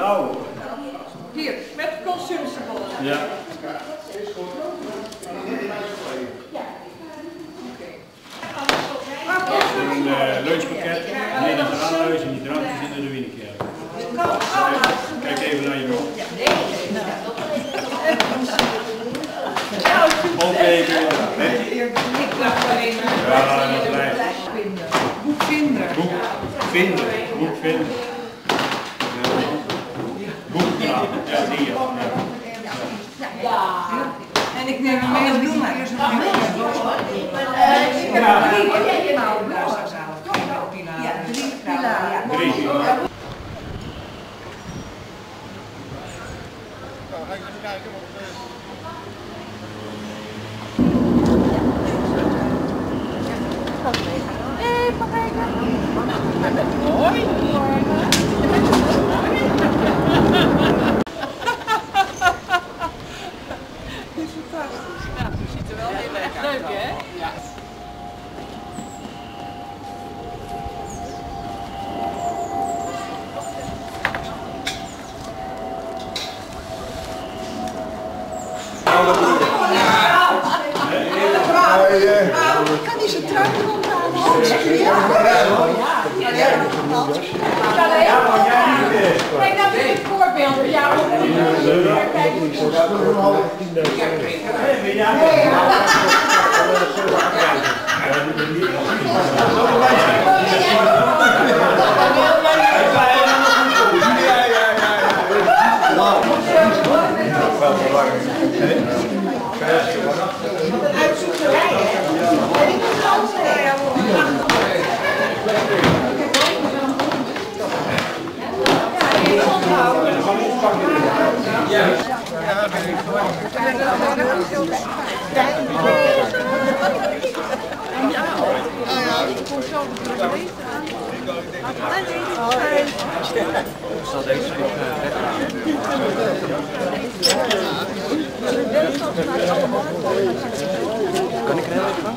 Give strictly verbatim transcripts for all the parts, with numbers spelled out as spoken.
Nou. Hier, met consumptiebon. Ja. Een uh, lunchpakket, nee, dat is een aanhuis en die drankjes in de ruïnekerk. Kijk even naar je mond. Opgeven. Ik dacht alleen maar. Ja, dat blijft. Boekvinder. Boek vinden. Boek vinden. Boek, ja, ja, die ja. Ja. En ik neem hem mee als bloemen. Eerst nog een ik heb drie luisterzaal. Ja, drie pilaren. Drie. Nou, ga ik even kijken wat het is. Even kijken. Hoi. Dit is fantastisch. Ja, ze ziet er wel heel erg leuk, hè? Ja. Ik kan niet zo truiken onthalen. Kijk, dat is een voorbeeld voor jou. Zal deze stuk kan ik er heel even?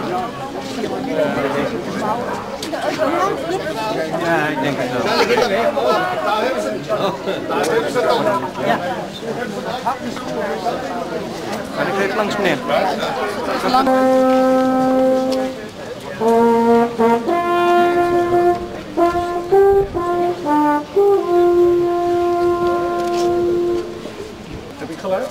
Ja, ik denk het wel. Daar hebben ze het. Daar hebben ze het dan. Ja. Kan ik even langs meneer? Heb ik geluid?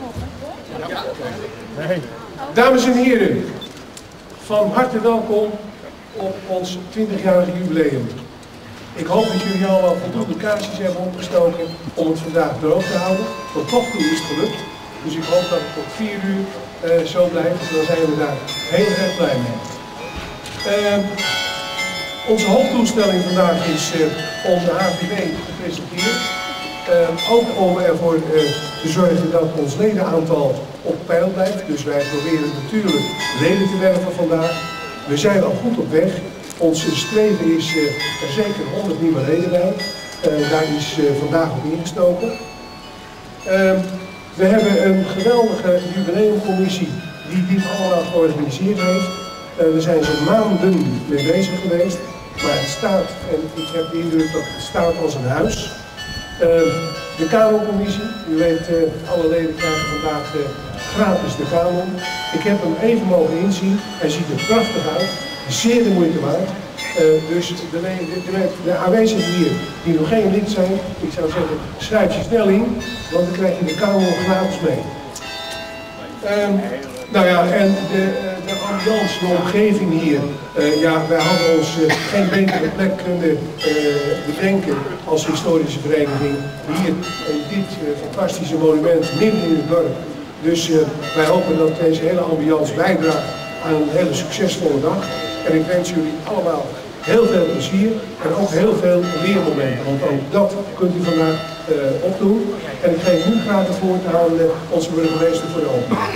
Nee. Dames en heren, van harte welkom op ons twintigjarig jubileum. Ik hoop dat jullie allemaal voldoende kaarsjes hebben opgestoken om het vandaag droog te houden. Tot nog toe is het gelukt, dus ik hoop dat het tot vier uur uh, zo blijft. Dan zijn we daar heel erg blij mee. Uh, onze hoofddoelstelling vandaag is uh, om de H V W te presenteren. Uh, ook om ervoor uh, te zorgen dat ons ledenaantal op peil blijft. Dus wij proberen natuurlijk leden te werven vandaag. We zijn al goed op weg. Onze streven is uh, er zeker honderd nieuwe leden bij. Uh, daar is uh, vandaag op ingestoken. Uh, we hebben een geweldige jubileumcommissie die dit allemaal georganiseerd heeft. Uh, we zijn er maanden mee bezig geweest. Maar het staat, en ik heb de indruk dat het staat als een huis. Uh, de Kamercommissie, u weet, uh, alle leden krijgen vandaag uh, gratis de Kamer. Ik heb hem even mogen inzien, hij ziet er prachtig uit, zeer de moeite waard. Uh, dus de, de, de, de aanwezigen hier die nog geen lid zijn, ik zou zeggen, schrijf je snel in, want dan krijg je de Kamer gratis mee. Uh, nou ja, en de, de ambiance, de omgeving hier, uh, ja, wij hadden ons uh, geen betere plek kunnen uh, bedenken als historische vereniging. Hier, in dit uh, fantastische monument, midden in het dorp. Dus uh, wij hopen dat deze hele ambiance bijdraagt aan een hele succesvolle dag. En ik wens jullie allemaal heel veel plezier en ook heel veel leermomenten, want ook dat kunt u vandaag uh, opdoen. En ik geef nu graag het woord aan uh, onze burgemeester voor de opening.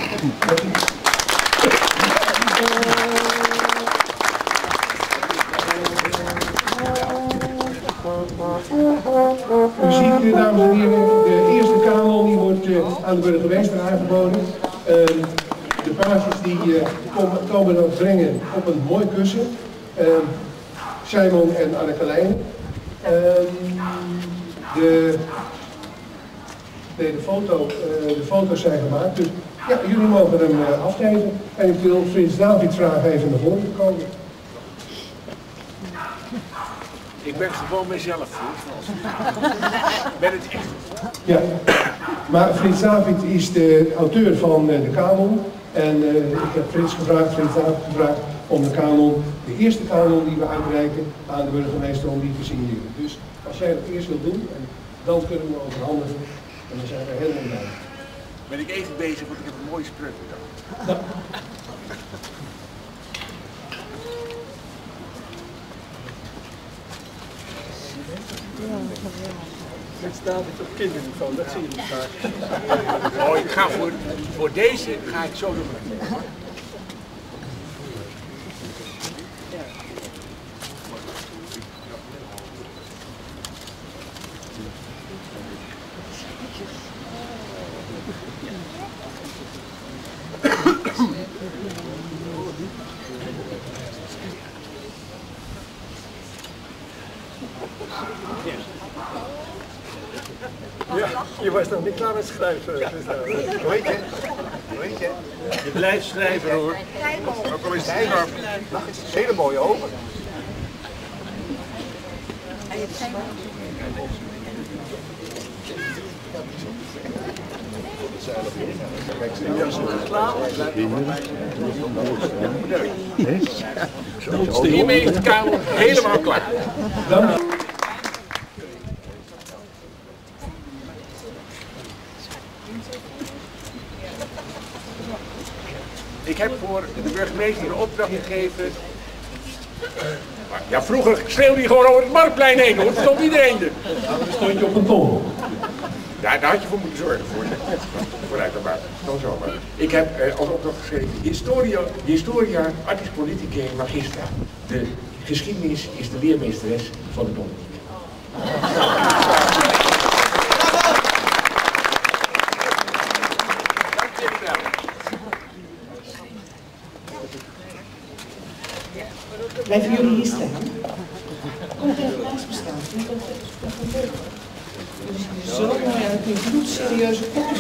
U ziet, dames en heren, de eerste kanon die wordt uh, aan de burgemeester aangeboden. Uh, de paardjes die uh, komen, komen dat brengen op een mooi kussen. Uh, Simon en Anneke Lijn. Uh, de, nee, de, foto, uh, de foto's zijn gemaakt. Dus ja, jullie mogen hem uh, afgeven. En ik wil Frits David vragen even naar voren te komen. Ik ben gewoon mezelf, Frits. Ik ben het echt. Ja, maar Frits David is de auteur van uh, de kanon. En uh, ik heb Frits gevraagd, Frits David gevraagd om de kanon, de eerste kanon die we uitreiken, aan de burgemeester om die te signeren. Dus als jij dat eerst wilt doen, en dan kunnen we overhandigen. En dan zijn we helemaal blij. Ben ik even bezig, want ik heb een mooie spreuk bedacht. Nou. Met David op kinderniveau, dat zie je niet vaak. Oh, ik ga voor, voor deze ga ik zo doen. Ja, je was nog niet klaar met schrijven. Dus Hoe heet je? Hoe heet je? Je blijft schrijven hoor. Ook al is het scherp. Hele mooie ogen. Hiermee is de kamer helemaal klaar. Dank. Ik heb voor de burgemeester een opdracht gegeven. Ja, vroeger schreeuwde hij gewoon over het Marktplein heen hoor, er stond iedereen er. Dan stond je op een ton. Daar, daar had je voor moeten zorgen voor. Vooruit dan maar. Dan zo maar. Ik heb eh, als opdracht geschreven, Historia, Historia Artis Politicae Magistra. De geschiedenis is de leermeesteres van de politiek. Blijven jullie hier staan? Kom even naast me staan. Vind je dat goed leuk? Dus je zo mooi uit die bloedserieuze kopjes.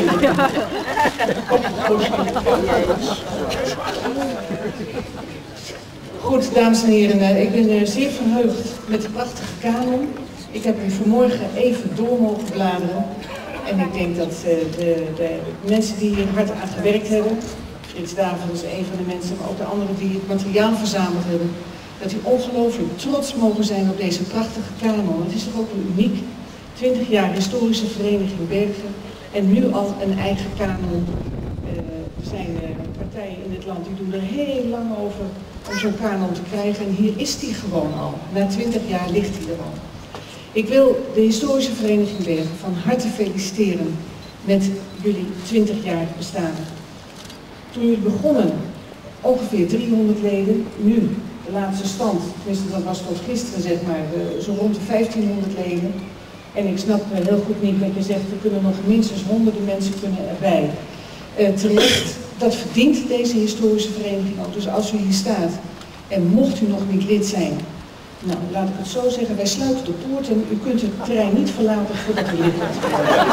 Goed, dames en heren, ik ben zeer verheugd met de prachtige kanon. Ik heb hem vanmorgen even door mogen bladeren. En ik denk dat de, de mensen die hier hard aan gewerkt hebben, Frits David is een van de mensen, maar ook de anderen die het materiaal verzameld hebben, dat die ongelooflijk trots mogen zijn op deze prachtige kanon. Het is toch ook uniek. twintig jaar historische vereniging Bergen en nu al een eigen kanon. Uh, er zijn uh, partijen in dit land die doen er heel lang over om zo'n kanon te krijgen. En hier is die gewoon al. Na twintig jaar ligt die er al. Ik wil de historische vereniging Bergen van harte feliciteren met jullie twintig jaar bestaan. Toen jullie begonnen, ongeveer driehonderd leden, nu de laatste stand, tenminste dat was tot gisteren zeg maar, uh, zo rond de vijftienhonderd leden. En ik snap uh, heel goed niet wat je zegt, er kunnen nog minstens honderden mensen kunnen erbij. Uh, terecht, dat verdient deze historische vereniging ook. Dus als u hier staat en mocht u nog niet lid zijn, nou laat ik het zo zeggen, wij sluiten de poort en u kunt het terrein niet verlaten voordat u lid bent.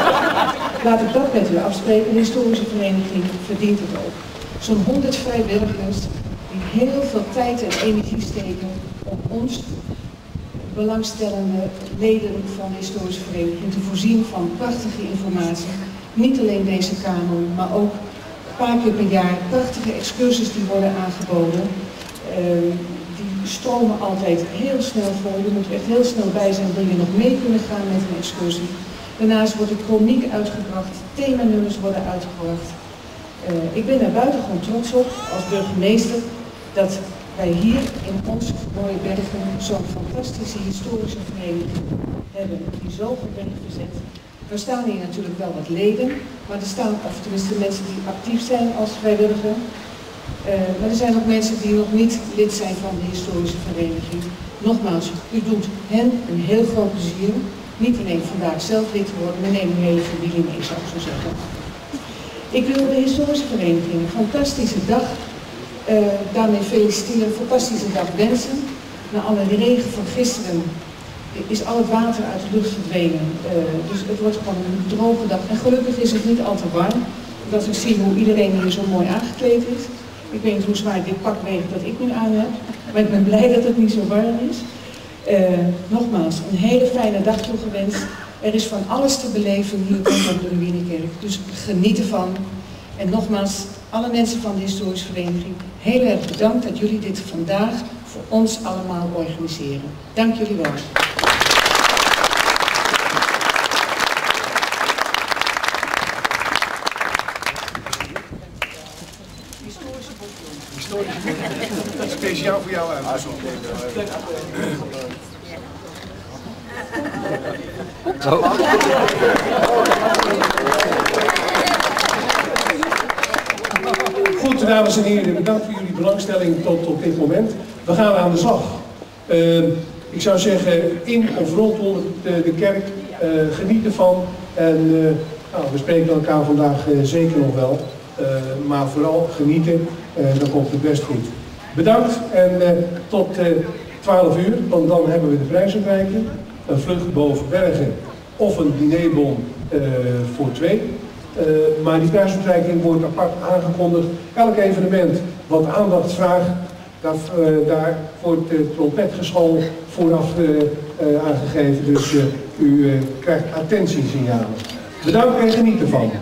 Laat ik dat met u afspreken, de historische vereniging verdient het ook. Zo'n honderd vrijwilligers die heel veel tijd en energie steken om ons belangstellende leden van de historische vereniging te voorzien van prachtige informatie. Niet alleen deze kanon, maar ook een paar keer per jaar prachtige excursies die worden aangeboden. Uh, die stromen altijd heel snel vol. Je moet er echt heel snel bij zijn, wil je nog mee kunnen gaan met een excursie. Daarnaast wordt de chroniek uitgebracht, themanummers worden uitgebracht. Uh, ik ben er buitengewoon trots op als burgemeester dat wij hier in ons mooie Bergen zo'n fantastische historische vereniging hebben die zoveel werk verzet. Er staan hier natuurlijk wel wat leden, maar er staan, of tenminste mensen die actief zijn als vrijwilliger. Uh, maar er zijn ook mensen die nog niet lid zijn van de historische vereniging. Nogmaals, u doet hen een heel groot plezier. Niet alleen vandaag zelf lid te worden, maar neem uw hele familie mee, zou ik zo zeggen. Ik wil de historische vereniging een fantastische dag Uh, daarmee feliciteren, een fantastische dag wensen. Na alle regen van gisteren is al het water uit de lucht verdwenen. Uh, dus het wordt gewoon een droge dag. En gelukkig is het niet al te warm. Dat ik zie hoe iedereen hier zo mooi aangekleed is. Ik weet niet hoe zwaar dit pak weegt dat ik nu aan heb. Maar ik ben blij dat het niet zo warm is. Uh, nogmaals, een hele fijne dag toegewenst. Er is van alles te beleven hier rondom de Ruïnekerk. Dus geniet ervan. En nogmaals, alle mensen van de historische vereniging, heel erg bedankt dat jullie dit vandaag voor ons allemaal organiseren. Dank jullie wel. Historische boekje. Historische boekje. Speciaal voor jou uitgezocht. Goed, dames en heren, bedankt voor jullie belangstelling tot op dit moment. We gaan aan de slag. Uh, ik zou zeggen, in of rondom de, de kerk, uh, geniet ervan. En uh, nou, we spreken elkaar vandaag uh, zeker nog wel. Uh, maar vooral genieten, uh, dan komt het best goed. Bedankt en uh, tot uh, twaalf uur, want dan hebben we de prijsuitreiking. Een vlucht boven Bergen of een dinerbon uh, voor twee. Uh, maar die prijsuitreiking wordt apart aangekondigd. Elk evenement wat aandacht vraagt, daar, uh, daar wordt het trompetgeschal vooraf uh, uh, aangegeven. Dus uh, u uh, krijgt attentiesignalen. Bedankt en geniet ervan.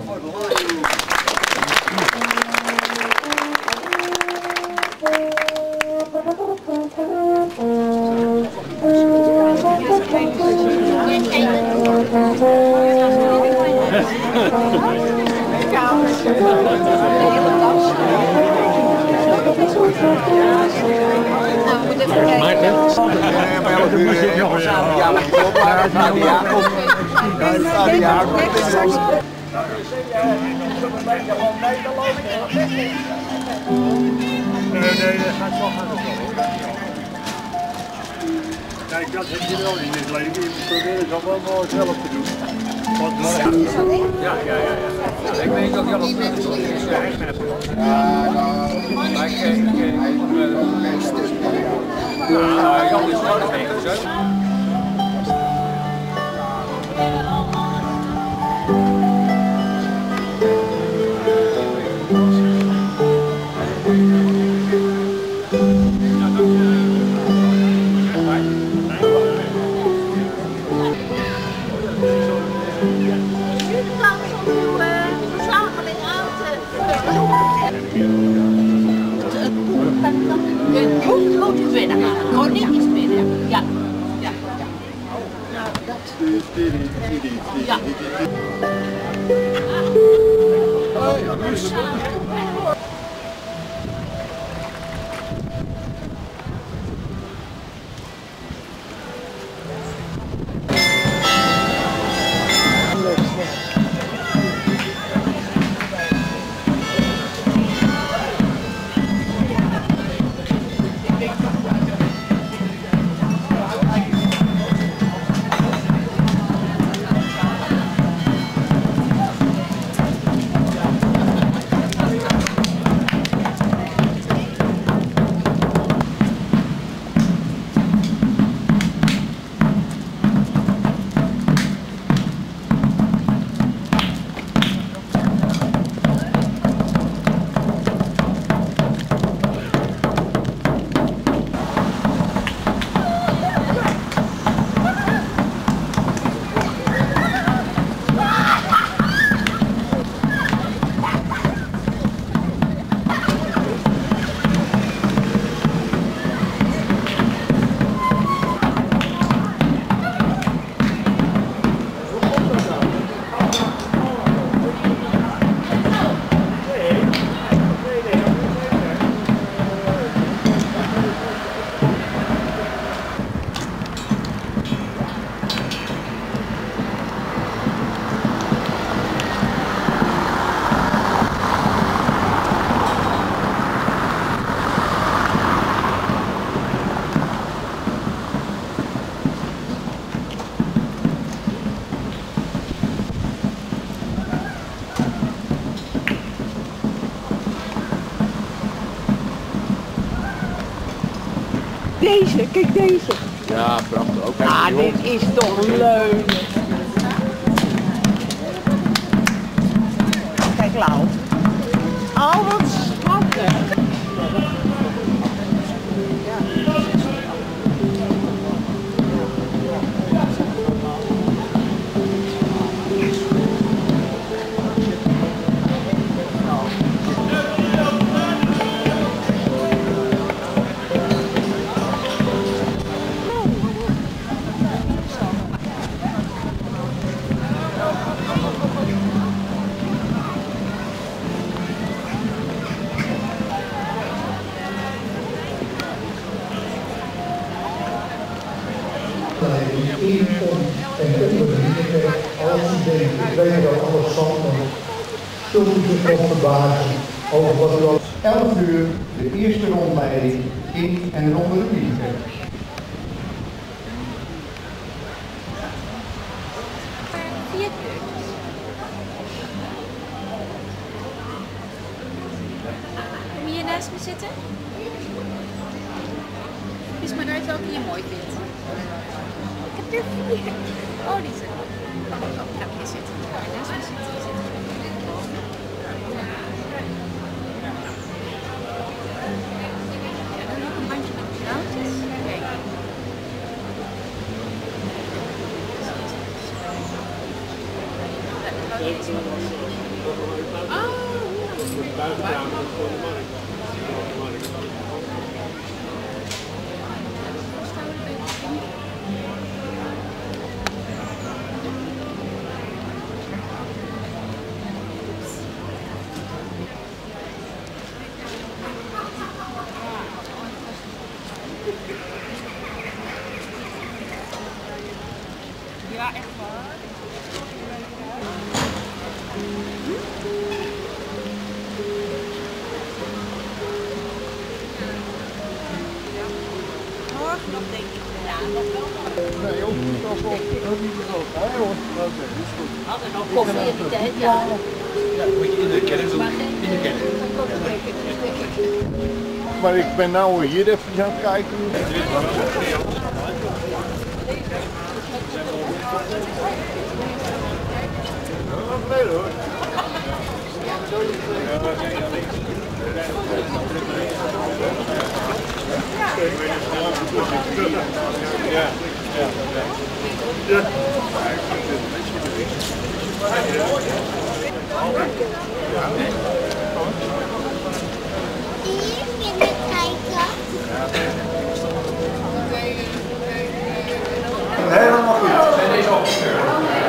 Nee, nee, dat gaat zo gaan. Kijk, dat heb je wel in het leven. Je probeert het wel wel zelf te doen. Ja, ja, ja, ja. Ik weet dat Jan op het zo is. Maar ik ken ja, Jan is gewoon tegen zo. Gewoon niks meer, ja. Ja. Ja. Deze, kijk deze. Ja, Ja, prachtig. Ook Ah, dit is toch leuk. Kijk, Lau. Oh, wat schattig. Zult u zich nog verbazen over wat u al elf uur de eerste rondleiding in en rond de ruïne krijgt. Kom je hier naast me zitten? Kies maar uit welke je mooi vindt. Ik heb er vier. Oh, die zijn. Oh, nou, hier zitten. Kom je naast me zitten. Hier zitten. Ja, dan nog een bandje met kraaltjes. Kijk. Ja, echt waar. Morgen nog denk ik. Ja, nog wel. Nee, ook niet als op. Ook niet zo. Hij hoort. Oké, is goed. Altijd nog koffie in die tijd, ja. Ja, moet je in de kerk doen. In de kerk. Maar ik ben nou hier even aan het kijken. Nee hoor. Ja, ja, ja. Helemaal goed. Zijn deze al gescheurd?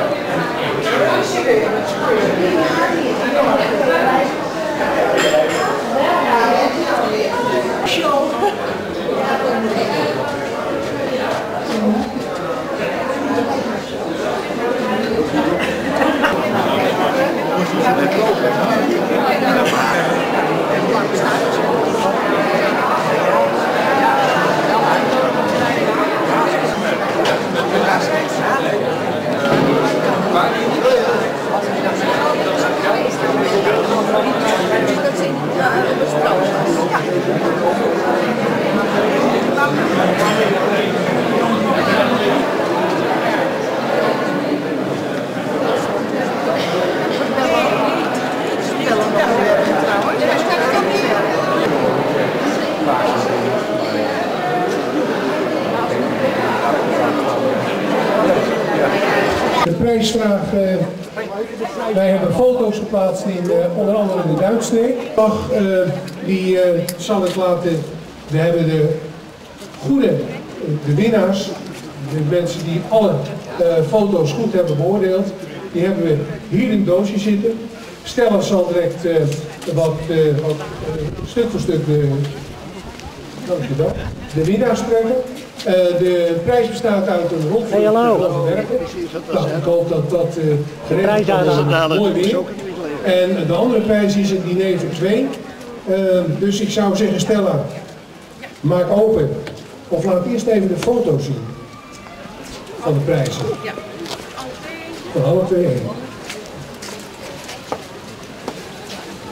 De prijsvraag, uh, wij hebben foto's geplaatst in uh, onder andere de Duitsstreek. Uh, die uh, zal ik laten, we hebben de goede, de winnaars, de mensen die alle uh, foto's goed hebben beoordeeld, die hebben we hier in het doosje zitten. Stella zal direct uh, wat, uh, wat uh, stuk voor stuk de, dankjewel, de winnaars spreken. Uh, de prijs bestaat uit een rondvloer van werken. Nou, ik hoop dat dat uh, geregeld wordt. Mooi weer. En de andere prijs is een diner voor twee. Uh, dus ik zou zeggen, Stella, maak open. Of laat eerst even de foto zien van de prijzen. Ja. Van alle twee heen.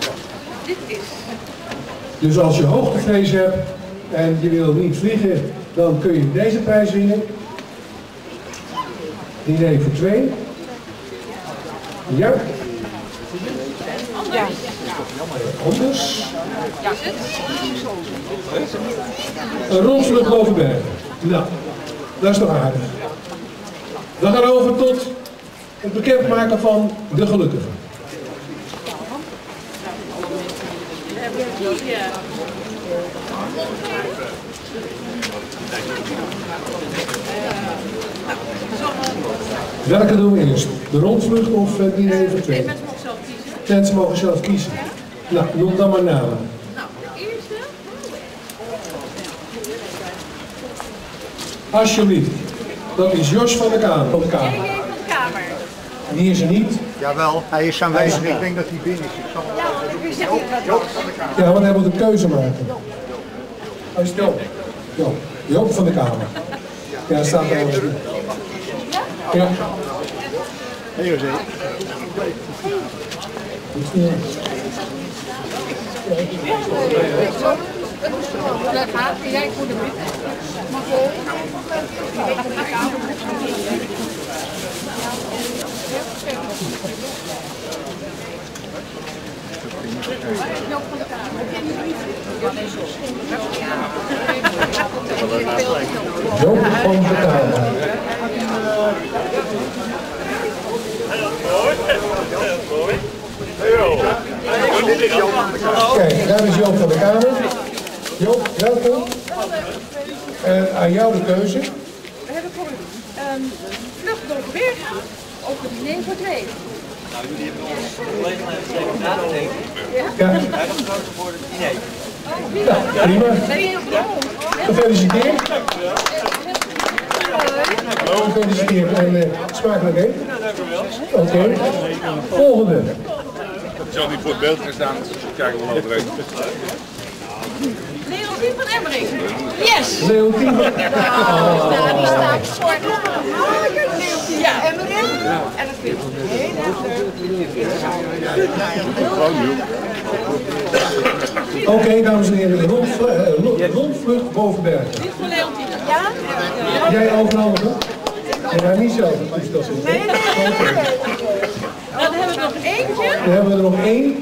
Dit is. Dus als je hoogtevrees hebt en je wil niet vliegen, dan kun je deze prijs winnen. Diner voor twee. Ja. Ja. Anders. Een rondvlucht boven bergen. Nou, dat is toch aardig. We gaan over tot het bekendmaken van de gelukkigen. Welke doen we eerst? De rondvlucht of het diner voor twee? Mensen mogen zelf kiezen. Mensen mogen zelf kiezen. Nou, noem dan maar namen. Nou, de eerste. Alsjeblieft. Dat is Jos van de Kamer. Van de Kamer. Van de Kamer. Die is er niet. Jawel, hij is aanwezig. Ik denk dat hij binnen is. Ik zal Ja, want hij moet een keuze maken. Hij is Joop. Joop. Joop van de Kamer. Ja, staat er wel. Ja. Hey José. Dat gaat. Jij moet hem weten. Mag je? Joop van de Kamer. Joop van de Kamer. Kijk, daar is Joop van de Kamer. Joop, welkom. En aan jou de keuze. We hebben voor u um, vlucht door de bergen of het diner voor twee. Nou, jullie hebben ons gelegenheid gegeven na te denken. Ja. Wij gaan kozen voor het diner. Ja, prima. Gefeliciteerd. Gefeliciteerd en uh, smakelijk eten. Oké. Okay. Volgende. Ik zal niet voor het beeld gaan staan, dus kijken we wel overheen. Leontien van Emmering. Yes! Leontien van Emmering. Die staat voor Leontien ja. Emmering. En dat vind ik heel erg leuk. Oké, okay, dames en heren, de rondvlucht, uh, rondvlucht boven bergen. Dit voor Leontien. Ja? Jij overhandigen? Ja, niet zelf. Dus dat is het. Nee, nee, nee. Dan hebben we nog eentje. Dan hebben we er nog één.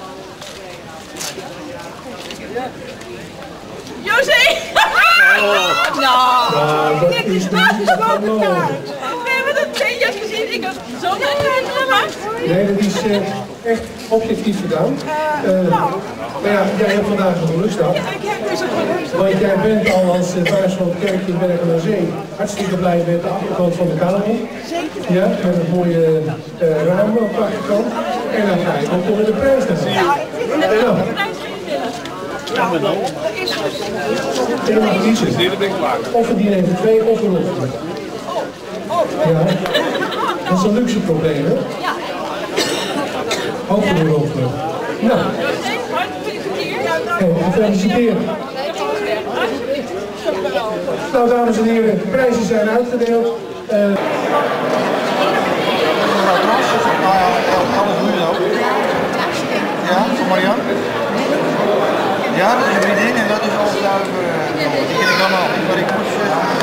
José! Oh. Nou, dat is niet mogelijk. We hebben dat twee jaar gezien. Ik had zo lekker gemaakt. Nee, dat is uh, echt objectief gedaan. Uh, maar ja, jij hebt vandaag een geluksdag. Ja, ik heb dus een geluksdag. Want jij bent al als uh, vaars van het kerkje in Bergen aan Zee hartstikke blij met de achterkant van de kamer. Zeker. Ja, met een mooie uh, raam op de achterkant. En dan ga je ook onder de prijs staan. Ja, ik vind het wel de prijs willen. Nou, dat is dus. En dan mag je kiezen. Of een diner voor twee of een rondvlucht. Ja, dat is een luxe probleem, hè? Ja. Ook voor een rondvlucht. Nou. Hey, gefeliciteerd. Nou, dames en heren, de prijzen zijn uitgedeeld. Uh... Ja, voor Marianne? Ja, dat is een vriendin en dat is al zuiver. Die ken ik allemaal. Maar ik moest...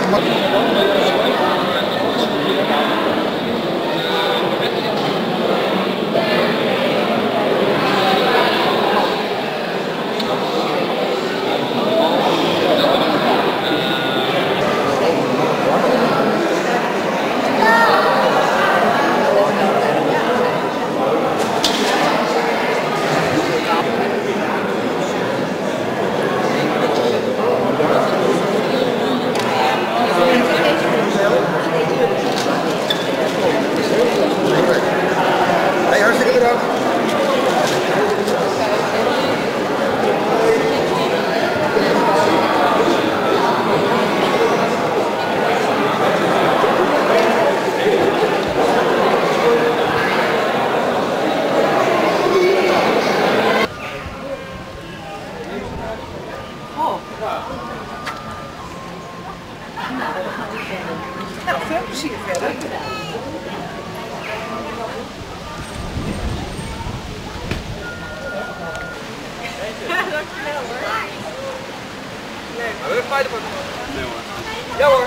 Nou, veel plezier verder. Dankjewel hoor. Hebben we een feitenpak? Nee hoor. Ja hoor.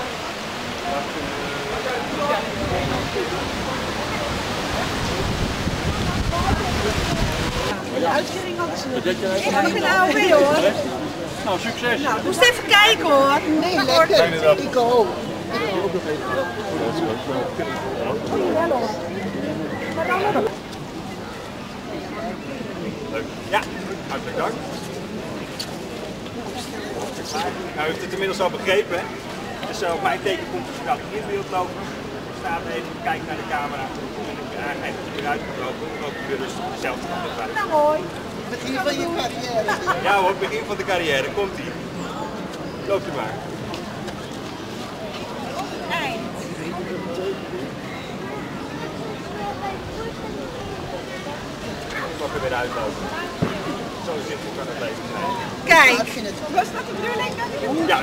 De uitkering hadden ze nog. Ik ga nog in de A O W hoor. Nou, succes. Nou, moest even kijken hoor. Nee, lekker. Ik ook. Ja, hartelijk dank. Nou, u heeft het inmiddels al begrepen. Hè? Dus op mijn teken komt de vergadering in beeld lopen. Staat even kijken naar de camera. En ik aangeef dat u weer uit kan lopen. Dan loop je weer rustig dezelfde kant op uit. Nou mooi. Begin van je carrière. Ja hoor, begin van de carrière. Komt ie. Loopt u maar. Eind. Ik mag er weer uitlopen. Zo simpel kan het leven zijn. Kijk. Was dat de bedoeling? Ja,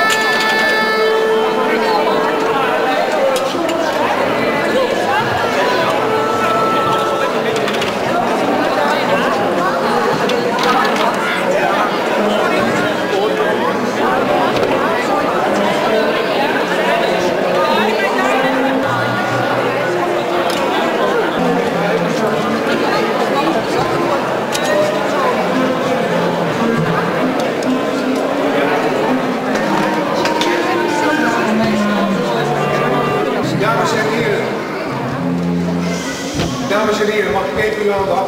Dames en heren, mag ik even uw aandacht?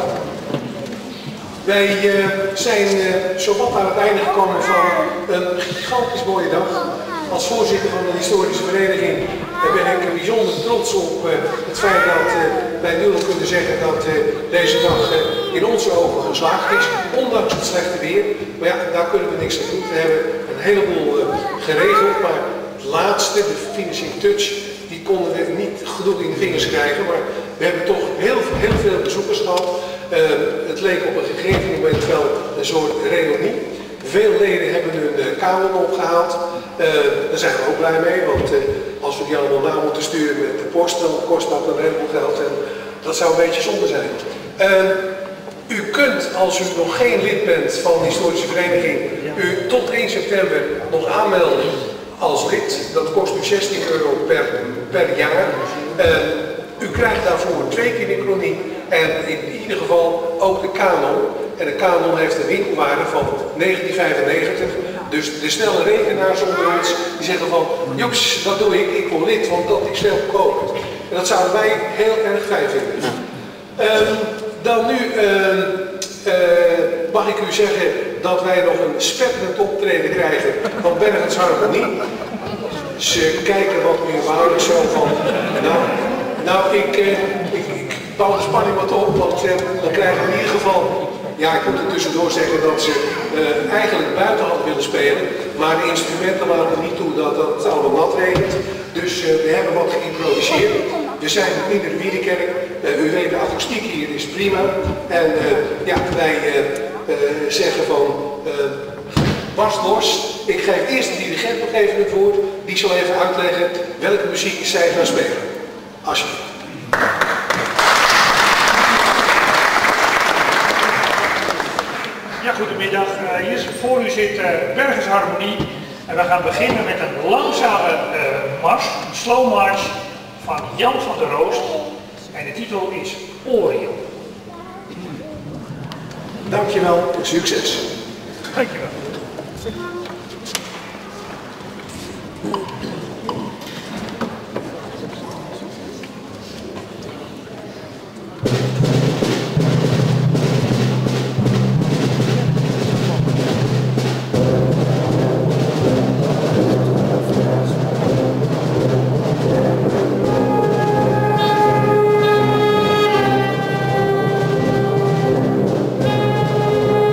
Wij uh, zijn uh, zowat aan het einde gekomen van een gigantisch mooie dag. Als voorzitter van de historische vereniging uh, ben ik bijzonder trots op uh, het feit dat uh, wij nu al kunnen zeggen dat uh, deze dag uh, in onze ogen geslaagd is, ondanks het slechte weer. Maar ja, daar kunnen we niks aan doen. We hebben een heleboel uh, geregeld, maar het laatste, de finishing touch, die konden we niet genoeg in de vingers krijgen. Maar we hebben toch heel, heel veel bezoekers gehad. Uh, het leek op een gegeven moment wel een soort reunie. Veel leden hebben hun uh, kamer opgehaald. Uh, daar zijn we ook blij mee, want uh, als we die allemaal na moeten sturen met de post, dan kost dat een heleboel geld. En dat zou een beetje zonde zijn. Uh, u kunt, als u nog geen lid bent van de historische vereniging, u tot één september nog aanmelden als lid. Dat kost u zestien euro per, per jaar. Uh, U krijgt daarvoor twee keer de chronie en in ieder geval ook de kanon. En de kanon heeft een winkelwaarde van negentien vijfennegentig. Dus de snelle rekenaars onder ons die zeggen van, joks, dat doe ik, ik word lid, want dat is veel goedkoper. En dat zouden wij heel erg fijn vinden. Um, dan nu uh, uh, mag ik u zeggen dat wij nog een spetterend optreden krijgen van Bergens Harmonie. Ze kijken wat meer waardig zo van, nou, Nou, ik, eh, ik, ik bouw de spanning wat op, want eh, dan krijgen we in ieder geval, ja, ik moet er tussendoor zeggen dat ze eh, eigenlijk buiten hadden willen spelen, maar de instrumenten laten niet toe dat dat allemaal nat regent. Dus uh, we hebben wat geïmproviseerd. We zijn in de Wiedekerk, uh, u weet de akoestiek hier is prima. En uh, ja, wij uh, uh, zeggen van, uh, barst los. Ik geef eerst de dirigent nog even het woord, die zal even uitleggen welke muziek zij gaan spelen. Alsjeblieft. Ja, goedemiddag. Uh, hier voor u zit uh, Bergens Harmonie. En we gaan beginnen met een langzame uh, mars, een slow march van Jan van der Roost. En de titel is Orion. Dankjewel en succes. Dankjewel.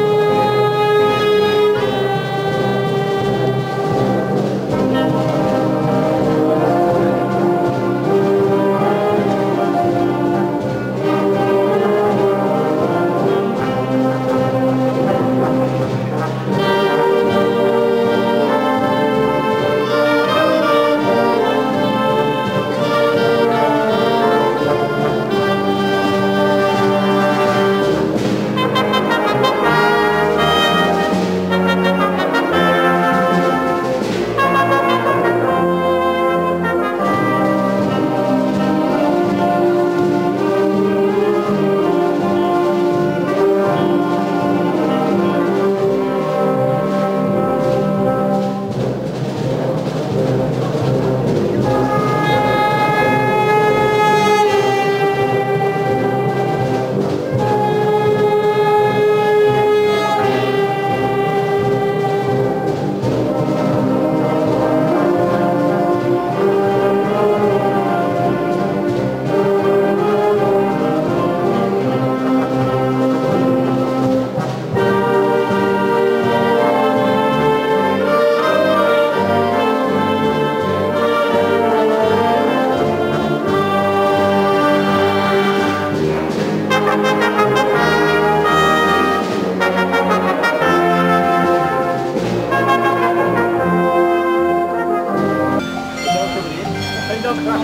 Thank you.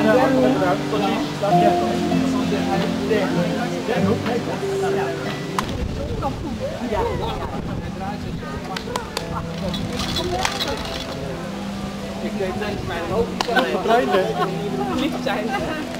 Ik deed net mijn hoofd. Lief zijn.